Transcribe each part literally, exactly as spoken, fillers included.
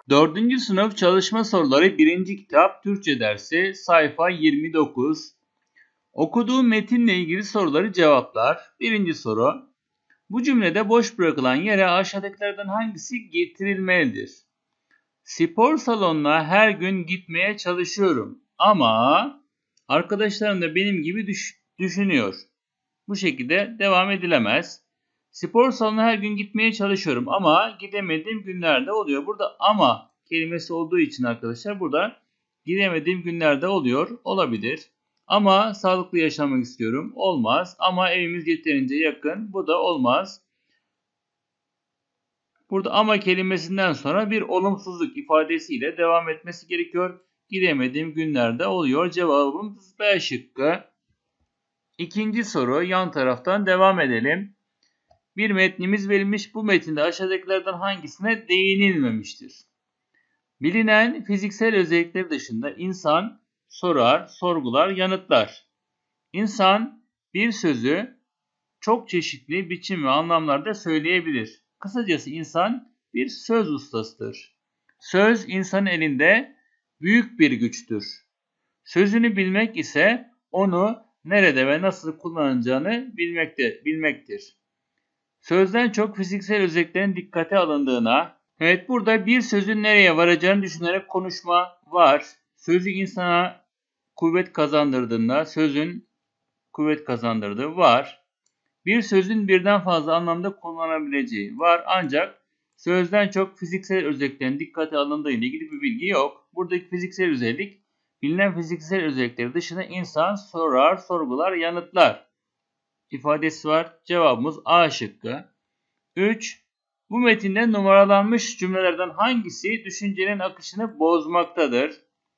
Dördüncü sınıf çalışma soruları birinci kitap Türkçe dersi sayfa yirmi dokuz. Okuduğum metinle ilgili soruları cevaplar. Birinci soru. Bu cümlede boş bırakılan yere aşağıdakilerden hangisi getirilmelidir? Spor salonuna her gün gitmeye çalışıyorum ama arkadaşlarım da benim gibi düş- düşünüyor. Bu şekilde devam edilemez. Spor salonuna her gün gitmeye çalışıyorum ama gidemediğim günlerde oluyor. Burada ama kelimesi olduğu için arkadaşlar burada gidemediğim günlerde oluyor. Olabilir. Ama sağlıklı yaşamak istiyorum. Olmaz. Ama evimiz yeterince yakın. Bu da olmaz. Burada ama kelimesinden sonra bir olumsuzluk ifadesiyle devam etmesi gerekiyor. Gidemediğim günlerde oluyor. Cevabımız B şıkkı. İkinci soru yan taraftan devam edelim. Bir metnimiz verilmiş. Bu metinde aşağıdakilerden hangisine değinilmemiştir? Bilinen fiziksel özellikler dışında insan sorar, sorgular, yanıtlar. İnsan bir sözü çok çeşitli biçim ve anlamlarda söyleyebilir. Kısacası insan bir söz ustasıdır. Söz insanın elinde büyük bir güçtür. Sözünü bilmek ise onu nerede ve nasıl kullanacağını bilmekte, bilmektir. Sözden çok fiziksel özelliklerin dikkate alındığına, evet burada bir sözün nereye varacağını düşünerek konuşma var. Sözü insana kuvvet kazandırdığında sözün kuvvet kazandırdığı var. Bir sözün birden fazla anlamda kullanabileceği var ancak sözden çok fiziksel özelliklerin dikkate alındığı ile ilgili bir bilgi yok. Buradaki fiziksel özellik bilinen fiziksel özellikleri dışında insan sorar, sorgular, yanıtlar ifadesi var. Cevabımız A şıkkı. üç. Bu metinde numaralanmış cümlelerden hangisi düşüncenin akışını bozmaktadır?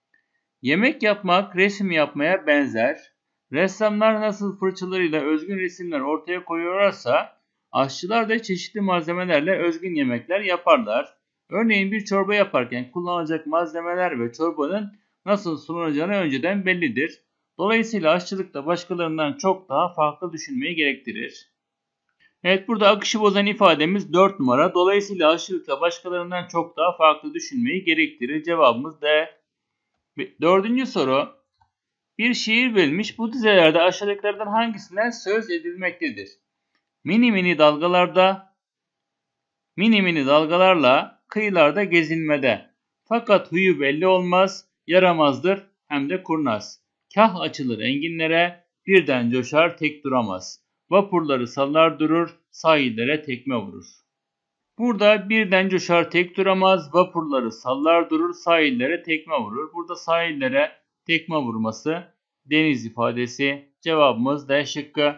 Yemek yapmak resim yapmaya benzer. Ressamlar nasıl fırçalarıyla özgün resimler ortaya koyuyorlarsa aşçılar da çeşitli malzemelerle özgün yemekler yaparlar. Örneğin bir çorba yaparken kullanılacak malzemeler ve çorbanın nasıl sunulacağını önceden bellidir. Dolayısıyla aşçılıkta başkalarından çok daha farklı düşünmeyi gerektirir. Evet burada akışı bozan ifademiz dört numara. Dolayısıyla aşçılıkta başkalarından çok daha farklı düşünmeyi gerektirir. Cevabımız D. Dördüncü soru. Bir şiir verilmiş. Bu dizelerde aşağıdakilerden hangisinden söz edilmektedir? Mini mini dalgalarda, mini mini dalgalarla kıyılarda gezinmede. Fakat huyu belli olmaz, yaramazdır hem de kurnaz. Kah açılır enginlere, birden coşar tek duramaz. Vapurları sallar durur, sahillere tekme vurur. Burada birden coşar tek duramaz, vapurları sallar durur, sahillere tekme vurur. Burada sahillere tekme vurması deniz ifadesi. Cevabımız D şıkkı.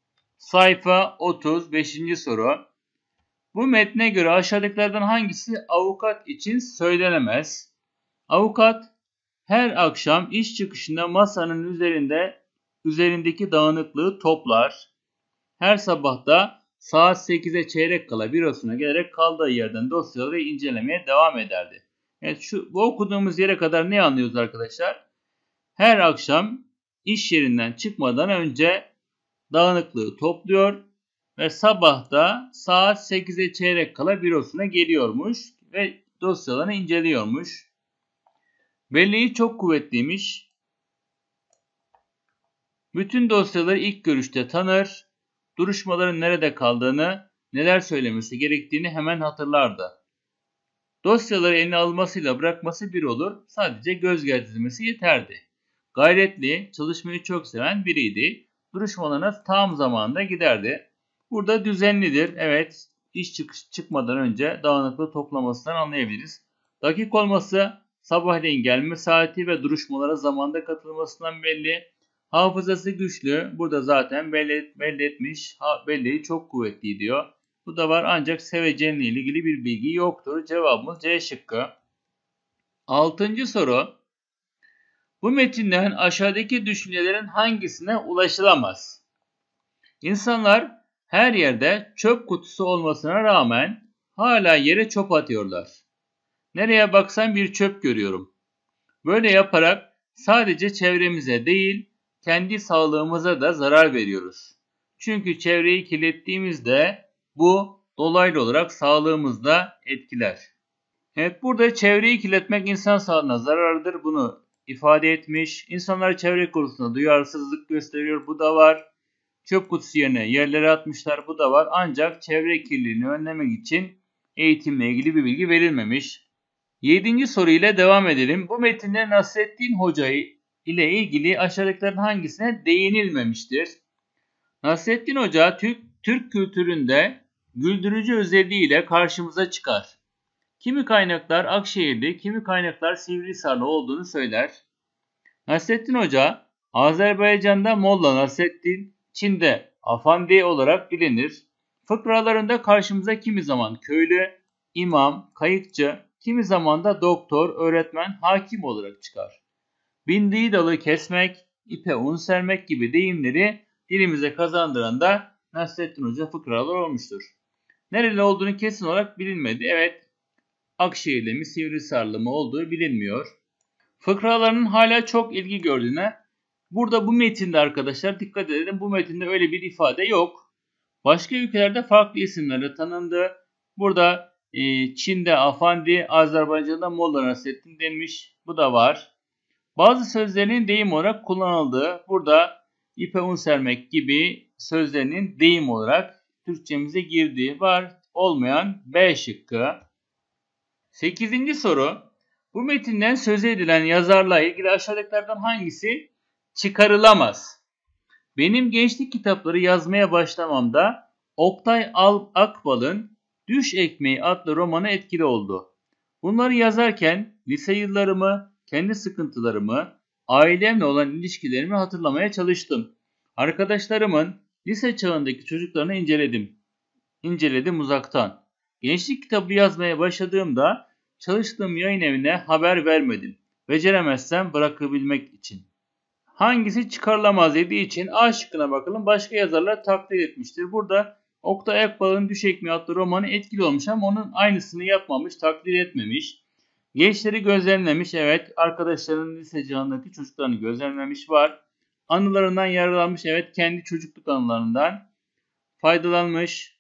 Sayfa otuz beşinci soru. Bu metne göre aşağıdakilerden hangisi avukat için söylenemez? Avukat her akşam iş çıkışında masanın üzerinde üzerindeki dağınıklığı toplar. Her sabah da saat sekize çeyrek kala bürosuna gelerek kaldığı yerden dosyaları incelemeye devam ederdi. Evet şu bu okuduğumuz yere kadar ne anlıyoruz arkadaşlar? Her akşam iş yerinden çıkmadan önce dağınıklığı topluyor ve sabah da saat sekize çeyrek kala bürosuna geliyormuş ve dosyalarını inceliyormuş. Belleği çok kuvvetliymiş. Bütün dosyaları ilk görüşte tanır. Duruşmaların nerede kaldığını, neler söylemesi gerektiğini hemen hatırlardı. Dosyaları eline almasıyla bırakması bir olur, sadece göz gezdirmesi yeterdi. Gayretli, çalışmayı çok seven biriydi. Duruşmalarına tam zamanında giderdi. Burada düzenlidir, evet, iş çıkış çıkmadan önce dağınıklığı toplamasından anlayabiliriz. Dakik olması, sabahleyin gelme saati ve duruşmalara zamanda katılmasından belli. Hafızası güçlü. Burada zaten belli, belli etmiş. Ha, belleği çok kuvvetli diyor. Bu da var ancak sevecenle ilgili bir bilgi yoktur. Cevabımız C şıkkı. Altıncı soru. Bu metinden aşağıdaki düşüncelerin hangisine ulaşılamaz? İnsanlar her yerde çöp kutusu olmasına rağmen hala yere çöp atıyorlar. Nereye baksan bir çöp görüyorum. Böyle yaparak sadece çevremize değil, kendi sağlığımıza da zarar veriyoruz. Çünkü çevreyi kirlettiğimizde bu dolaylı olarak sağlığımızda etkiler. Evet, burada çevreyi kirletmek insan sağlığına zararlıdır. Bunu ifade etmiş. İnsanlar çevre konusunda duyarsızlık gösteriyor. Bu da var. Çöp kutusu yerine yerlere atmışlar. Bu da var. Ancak çevre kirliliğini önlemek için eğitimle ilgili bir bilgi verilmemiş. Yedinci soru ile devam edelim. Bu metinde Nasrettin Hoca ile ilgili aşağıdakilerin hangisine değinilmemiştir? Nasrettin Hoca Türk, Türk kültüründe güldürücü özelliğiyle karşımıza çıkar. Kimi kaynaklar Akşehirli, kimi kaynaklar Sivrihisarlı olduğunu söyler. Nasrettin Hoca, Azerbaycan'da Molla Nasrettin, Çin'de Afandi olarak bilinir. Fıkralarında karşımıza kimi zaman köylü, imam, kayıkçı, kimi zaman da doktor, öğretmen, hakim olarak çıkar. Bindiği dalı kesmek, ipe un sermek gibi deyimleri dilimize kazandıran da Nasrettin Hoca fıkralar olmuştur. Nereli olduğunu kesin olarak bilinmedi. Evet, Akşehirli mi Sivrihisarlı mı olduğu bilinmiyor. Fıkralarının hala çok ilgi gördüğüne, burada bu metinde arkadaşlar dikkat edelim, bu metinde öyle bir ifade yok. Başka ülkelerde farklı isimlerle tanındı. Burada e, Çin'de Afandi, Azerbaycan'da Molla Nasrettin denmiş. Bu da var. Bazı sözlerinin deyim olarak kullanıldığı, burada ipe un sermek gibi sözlerinin deyim olarak Türkçemize girdiği var. Olmayan B şıkkı. sekizinci soru. Bu metinden söz edilen yazarla ilgili aşağıdakilerden hangisi çıkarılamaz? Benim gençlik kitapları yazmaya başlamamda Oktay Akbal'ın Düş Ekmeği adlı romanı etkili oldu. Bunları yazarken lise yıllarımı, kendi sıkıntılarımı, ailemle olan ilişkilerimi hatırlamaya çalıştım. Arkadaşlarımın lise çağındaki çocuklarını inceledim. İnceledim uzaktan. Gençlik kitabı yazmaya başladığımda çalıştığım yayın evine haber vermedim. Beceremezsem bırakabilmek için. Hangisi çıkarılamaz dediği için A şıkkına bakalım. Başka yazarlar takdir etmiştir. Burada Oktay Akbal'ın Düş Ekmeği adlı romanı etkili olmuş ama onun aynısını yapmamış, takdir etmemiş. Gençleri gözlemlemiş. Evet, arkadaşlarının lise çağındaki çocuklarını gözlemlemiş var. Anılarından yararlanmış. Evet, kendi çocukluk anılarından faydalanmış.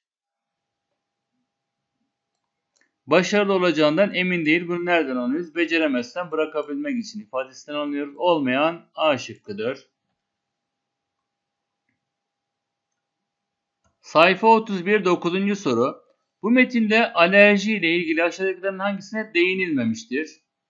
Başarılı olacağından emin değil. Bunu nereden anlıyoruz? Beceremezsen bırakabilmek için ifadesinden anlıyoruz. Olmayan A şıkkıdır. Sayfa otuz bir dokuzuncu soru. Bu metinde alerji ile ilgili aşağıdakilerin hangisine değinilmemiştir?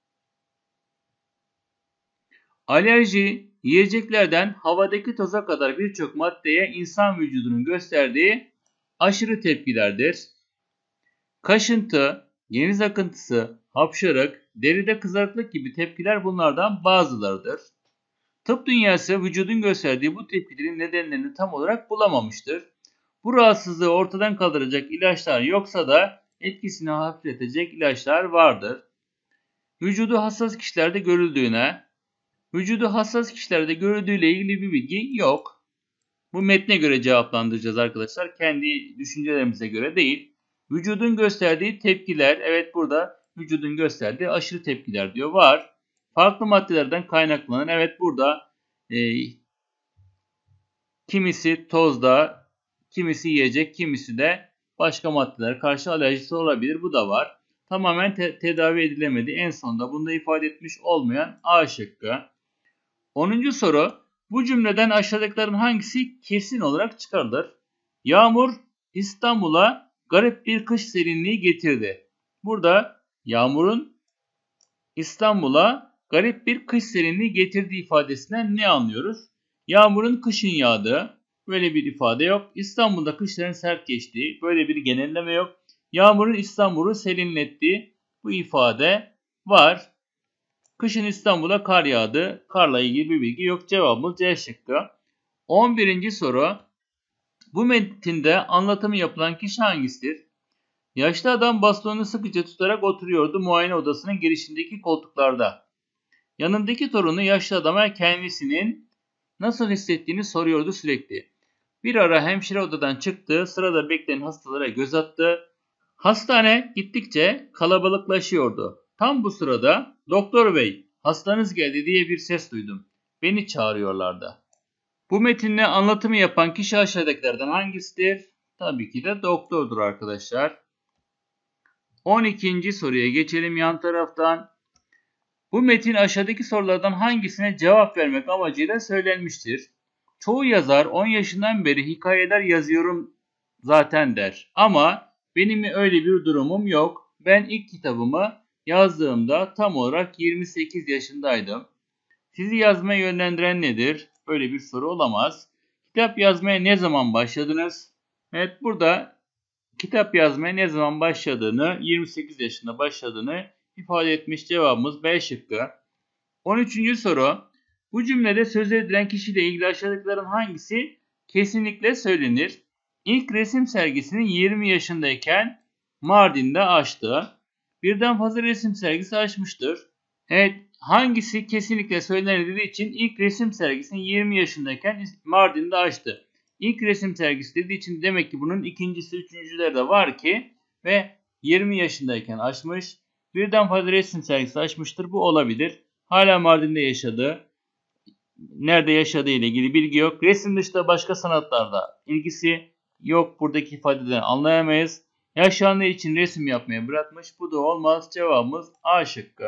Alerji, yiyeceklerden havadaki toza kadar birçok maddeye insan vücudunun gösterdiği aşırı tepkilerdir. Kaşıntı, geniz akıntısı, hapşırık, deride kızarıklık gibi tepkiler bunlardan bazılarıdır. Tıp dünyası vücudun gösterdiği bu tepkilerin nedenlerini tam olarak bulamamıştır. Bu rahatsızlığı ortadan kaldıracak ilaçlar yoksa da etkisini hafifletecek ilaçlar vardır. Vücudu hassas kişilerde görüldüğüne, vücudu hassas kişilerde görüldüğüyle ilgili bir bilgi yok. Bu metne göre cevaplandıracağız arkadaşlar. Kendi düşüncelerimize göre değil. Vücudun gösterdiği tepkiler, evet burada vücudun gösterdiği aşırı tepkiler diyor. Var. Farklı maddelerden kaynaklanan, evet burada e, kimisi tozda, kimisi yiyecek, kimisi de başka maddelere karşı alerjisi olabilir. Bu da var. Tamamen te- tedavi edilemedi. En sonunda bunu da ifade etmiş olmayan A şıkkı. onuncu soru. Bu cümleden aşağıdakilerin hangisi kesin olarak çıkarılır? Yağmur İstanbul'a garip bir kış serinliği getirdi. Burada yağmurun İstanbul'a garip bir kış serinliği getirdiği ifadesinden ne anlıyoruz? Yağmurun kışın yağdığı, böyle bir ifade yok. İstanbul'da kışların sert geçtiği, böyle bir genelleme yok. Yağmurun İstanbul'u serinlettiği, bu ifade var. Kışın İstanbul'a kar yağdı. Karla ilgili bir bilgi yok. Cevabımız C şıkkı. on birinci soru. Bu metinde anlatımı yapılan kişi hangisidir? Yaşlı adam bastonunu sıkıca tutarak oturuyordu muayene odasının girişindeki koltuklarda. Yanındaki torunu yaşlı adama kendisinin nasıl hissettiğini soruyordu sürekli. Bir ara hemşire odadan çıktı, sırada bekleyen hastalara göz attı. Hastane gittikçe kalabalıklaşıyordu. Tam bu sırada doktor bey hastanız geldi diye bir ses duydum. Beni çağırıyorlardı. Bu metinle anlatımı yapan kişi aşağıdakilerden hangisidir? Tabii ki de doktordur arkadaşlar. on ikinci soruya geçelim yan taraftan. Bu metin aşağıdaki sorulardan hangisine cevap vermek amacıyla söylenmiştir? Çoğu yazar on yaşından beri hikayeler yazıyorum zaten der. Ama benim öyle bir durumum yok. Ben ilk kitabımı yazdığımda tam olarak yirmi sekiz yaşındaydım. Sizi yazmaya yönlendiren nedir? Böyle bir soru olamaz. Kitap yazmaya ne zaman başladınız? Evet, burada kitap yazmaya ne zaman başladığını, yirmi sekiz yaşında başladığını ifade etmiş. Cevabımız B şıkkı. on üçüncü soru. Bu cümlede söz edilen kişiyle ilgili aşağıdakilerin hangisi kesinlikle söylenir? İlk resim sergisini yirmi yaşındayken Mardin'de açtı. Birden fazla resim sergisi açmıştır. Evet, hangisi kesinlikle söylenir dediği için ilk resim sergisini yirmi yaşındayken Mardin'de açtı. İlk resim sergisi dediği için demek ki bunun ikincisi, üçüncüleri de var ki ve yirmi yaşındayken açmış. Birden fazla resim sergisi açmıştır. Bu olabilir. Hala Mardin'de yaşadı. Nerede yaşadığı ile ilgili bilgi yok. Resim dışında başka sanatlarda ilgisi yok. Buradaki ifadeden anlayamayız. Yaşlandığı için resim yapmaya bırakmış. Bu da olmaz. Cevabımız A şıkkı.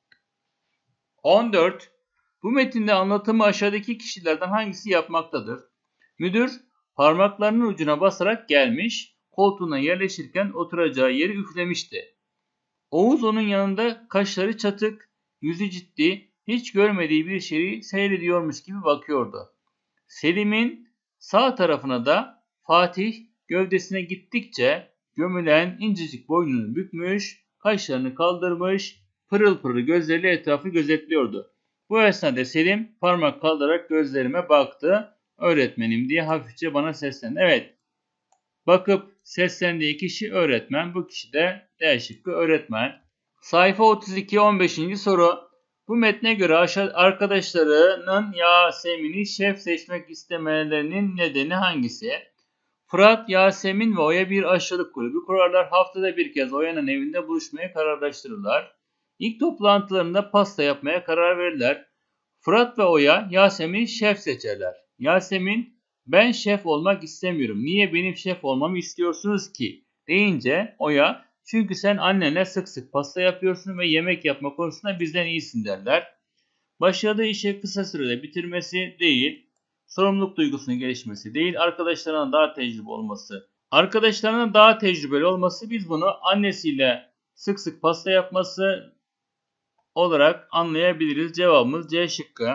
on dört. Bu metinde anlatımı aşağıdaki kişilerden hangisi yapmaktadır? Müdür parmaklarının ucuna basarak gelmiş, koltuğuna yerleşirken oturacağı yeri üflemişti. Oğuz onun yanında kaşları çatık, yüzü ciddi, hiç görmediği bir şeyi seyrediyormuş gibi bakıyordu. Selim'in sağ tarafına da Fatih gövdesine gittikçe gömülen incecik boynunu bükmüş, kaşlarını kaldırmış, pırıl pırıl gözleriyle etrafı gözetliyordu. Bu esnada Selim parmak kaldırarak gözlerime baktı. Öğretmenim diye hafifçe bana seslendi. Evet, bakıp seslendiği kişi öğretmen. Bu kişi de D şıkkı öğretmen. Sayfa otuz iki on beşinci soru. Bu metne göre aşağı arkadaşlarının Yasemin'i şef seçmek istemelerinin nedeni hangisi? Fırat, Yasemin ve Oya bir aşçılık kulübü kurarlar. Haftada bir kez Oya'nın evinde buluşmaya kararlaştırırlar. İlk toplantılarında pasta yapmaya karar verirler. Fırat ve Oya Yasemin'i şef seçerler. Yasemin, ben şef olmak istemiyorum. Niye benim şef olmamı istiyorsunuz ki? Deyince Oya, çünkü sen annenle sık sık pasta yapıyorsun ve yemek yapma konusunda bizden iyisin derler. Başladığı işi kısa sürede bitirmesi değil, sorumluluk duygusunun gelişmesi değil, arkadaşlarına daha tecrübe olması. Arkadaşlarına daha tecrübeli olması, biz bunu annesiyle sık sık pasta yapması olarak anlayabiliriz. Cevabımız C şıkkı.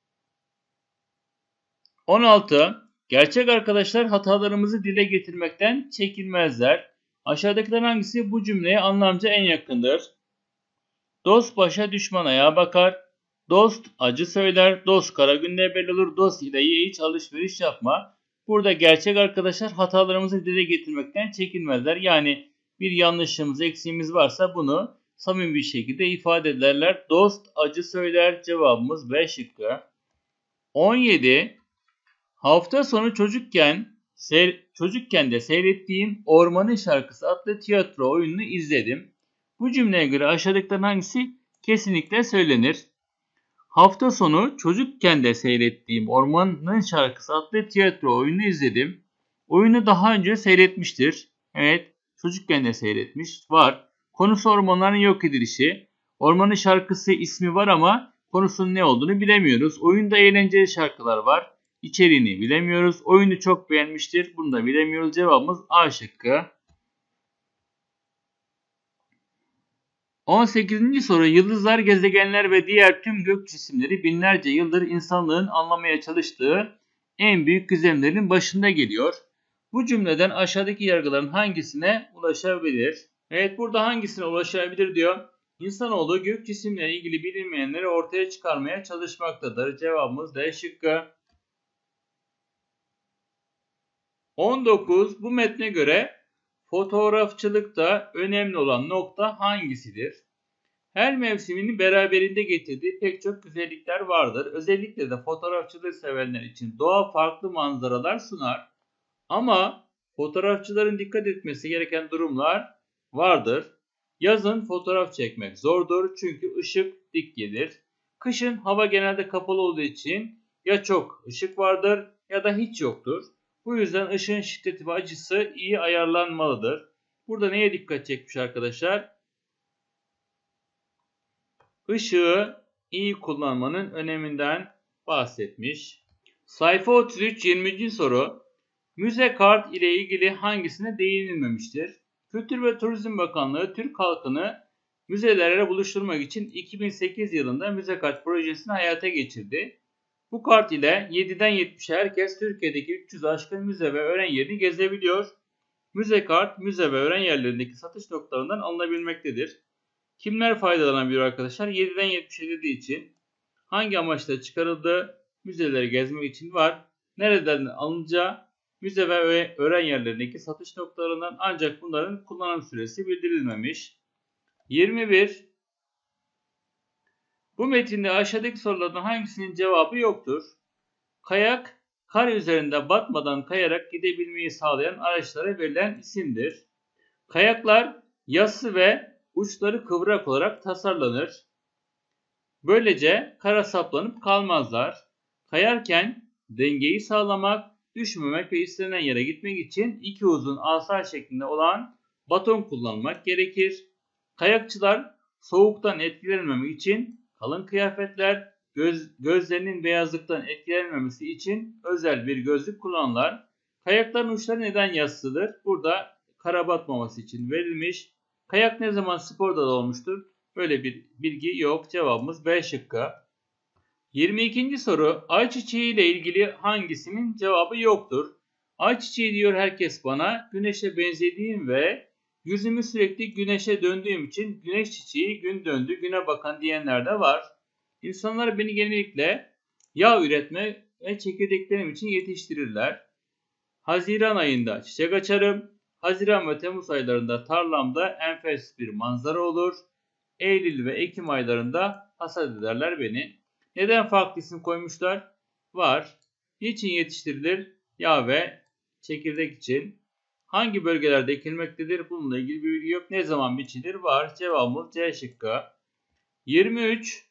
on altı. Gerçek arkadaşlar hatalarımızı dile getirmekten çekinmezler. Aşağıdakilerden hangisi bu cümleye anlamca en yakındır? Dost başa düşman ayağa bakar. Dost acı söyler. Dost kara günde belli olur. Dost ile ye iç alışveriş yapma. Burada gerçek arkadaşlar hatalarımızı dile getirmekten çekinmezler. Yani bir yanlışımız, eksiğimiz varsa bunu samimi bir şekilde ifade ederler. Dost acı söyler. Cevabımız B şıkkı. on yedi. Hafta sonu çocukken çocukken de seyrettiğim Ormanın Şarkısı adlı tiyatro oyununu izledim. Bu cümleye göre aşağıdakilerden hangisi kesinlikle söylenir? Hafta sonu çocukken de seyrettiğim Ormanın Şarkısı adlı tiyatro oyununu izledim. Oyunu daha önce seyretmiştir. Evet, çocukken de seyretmiş. Var. Konusu ormanların yok edilişi. Ormanın Şarkısı ismi var ama konusunun ne olduğunu bilemiyoruz. Oyunda eğlenceli şarkılar var. İçeriğini bilemiyoruz. Oyunu çok beğenmiştir. Bunu da bilemiyoruz. Cevabımız A şıkkı. on sekizinci soru. Yıldızlar, gezegenler ve diğer tüm gök cisimleri binlerce yıldır insanlığın anlamaya çalıştığı en büyük gizemlerin başında geliyor. Bu cümleden aşağıdaki yargıların hangisine ulaşabilir? Evet, burada hangisine ulaşabilir diyor. İnsanoğlu gök cisimlerle ilgili bilinmeyenleri ortaya çıkarmaya çalışmaktadır. Cevabımız D şıkkı. on dokuz. Bu metne göre fotoğrafçılıkta önemli olan nokta hangisidir? Her mevsimin beraberinde getirdiği pek çok güzellikler vardır. Özellikle de fotoğrafçılığı sevenler için doğa farklı manzaralar sunar. Ama fotoğrafçıların dikkat etmesi gereken durumlar vardır. Yazın fotoğraf çekmek zordur çünkü ışık dik gelir. Kışın hava genelde kapalı olduğu için ya çok ışık vardır ya da hiç yoktur. Bu yüzden ışığın şiddeti ve açısı iyi ayarlanmalıdır. Burada neye dikkat çekmiş arkadaşlar? Işığı iyi kullanmanın öneminden bahsetmiş. Sayfa otuz üç yirminci soru. Müze kart ile ilgili hangisine değinilmemiştir? Kültür ve Turizm Bakanlığı Türk halkını müzelerle buluşturmak için iki bin sekiz yılında müze kart projesini hayata geçirdi. Bu kart ile yediden yetmişe herkes Türkiye'deki üç yüz aşkın müze ve öğren yerini gezebiliyor. Müze kart, müze ve öğren yerlerindeki satış noktalarından alınabilmektedir. Kimler faydalanabiliyor arkadaşlar? yediden yetmişe dediği için hangi amaçla çıkarıldığı, müzeleri gezmek için var. Nereden alınacağı, müze ve öğren yerlerindeki satış noktalarından, ancak bunların kullanım süresi bildirilmemiş. yirmi bir. Bu metinde aşağıdaki sorulardan hangisinin cevabı yoktur? Kayak, kar üzerinde batmadan kayarak gidebilmeyi sağlayan araçlara verilen isimdir. Kayaklar yassı ve uçları kıvrak olarak tasarlanır. Böylece kara saplanıp kalmazlar. Kayarken dengeyi sağlamak, düşmemek ve istenen yere gitmek için iki uzun asa şeklinde olan baton kullanmak gerekir. Kayakçılar soğuktan etkilenmemek için kalın kıyafetler, göz, gözlerinin beyazlıktan etkilenmemesi için özel bir gözlük kullanırlar. Kayakların uçları neden yassıdır? Burada kara batmaması için verilmiş. Kayak ne zaman sporda da olmuştur? Böyle bir bilgi yok. Cevabımız B şıkkı. yirmi ikinci soru. Ayçiçeği ile ilgili hangisinin cevabı yoktur? Ayçiçeği diyor herkes bana, güneşe benzediğim ve yüzümü sürekli güneşe döndüğüm için güneş çiçeği, gün döndü, güne bakan diyenler de var. İnsanlar beni genellikle yağ üretme ve çekirdeklerim için yetiştirirler. Haziran ayında çiçek açarım. Haziran ve Temmuz aylarında tarlamda enfes bir manzara olur. Eylül ve Ekim aylarında hasat ederler beni. Neden farklı isim koymuşlar? Var. Niçin yetiştirilir? Yağ ve çekirdek için. Hangi bölgelerde ekilmektedir? Bununla ilgili bir bilgi yok. Ne zaman biçilir? Var. Cevabımız C şıkkı. yirmi üç.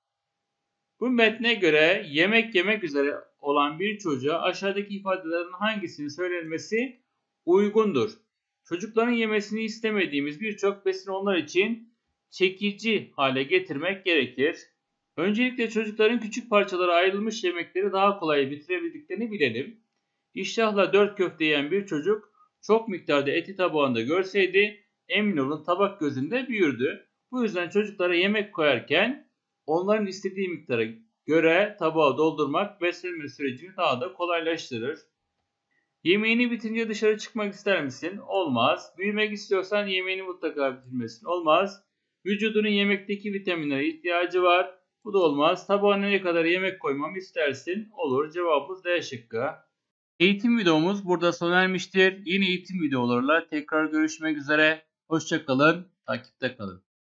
Bu metne göre yemek yemek üzere olan bir çocuğa aşağıdaki ifadelerin hangisinin söylenmesi uygundur? Çocukların yemesini istemediğimiz birçok besin onlar için çekici hale getirmek gerekir. Öncelikle çocukların küçük parçalara ayrılmış yemekleri daha kolay bitirebildiklerini bilelim. İştahla dört köfte yiyen bir çocuk çok miktarda eti tabağında görseydi emin olun tabak gözünde büyürdü. Bu yüzden çocuklara yemek koyarken onların istediği miktara göre tabağı doldurmak beslenme sürecini daha da kolaylaştırır. Yemeğini bitince dışarı çıkmak ister misin? Olmaz. Büyümek istiyorsan yemeğini mutlaka bitirmesin. Olmaz. Vücudunun yemekteki vitaminlere ihtiyacı var. Bu da olmaz. Tabağına ne kadar yemek koymamı istersin? Olur. Cevabımız D şıkkı. Eğitim videomuz burada sona ermiştir. Yeni eğitim videolarıyla tekrar görüşmek üzere. Hoşça kalın. Takipte kalın.